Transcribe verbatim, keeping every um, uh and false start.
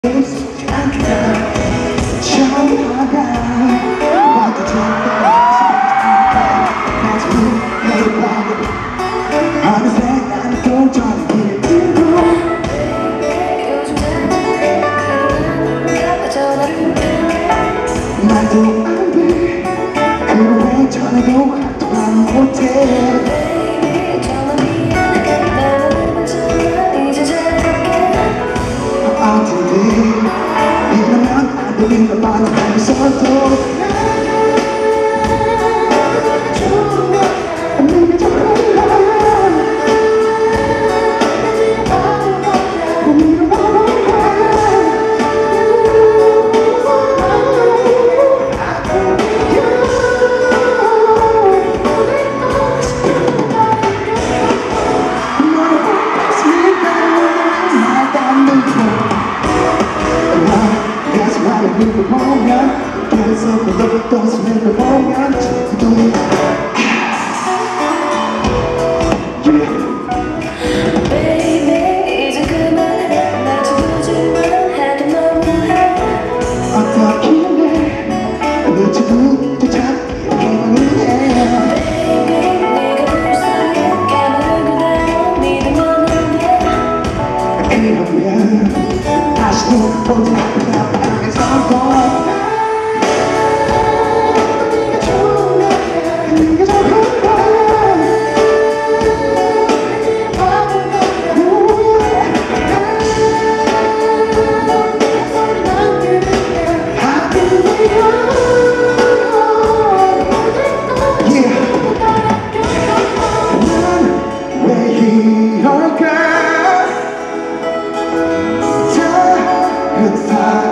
쉽지 않다. 전화가 와도 가슴이 내일 밤에 어느새 나는 또 저리 길을 들고 말도 안돼. 그럼 왜 전화도 하도 못해. 이러면 안 되는 걸 반복하면서도 좋은 건 없는 게 좋구나. 고민을 말아봐. 너의 가슴이 가는 날 닿는 가슴을 보면 계속 또 스매를 보면 지금도 Baby 이제 그만해 날 두지만 해도 너무해 어떻게 해 내 지금도 자꾸 희망을 해. Baby 네가 불쌍해 깨물은 그대로 믿으면 안돼 그러면 다시 또 보자. 이럴까 다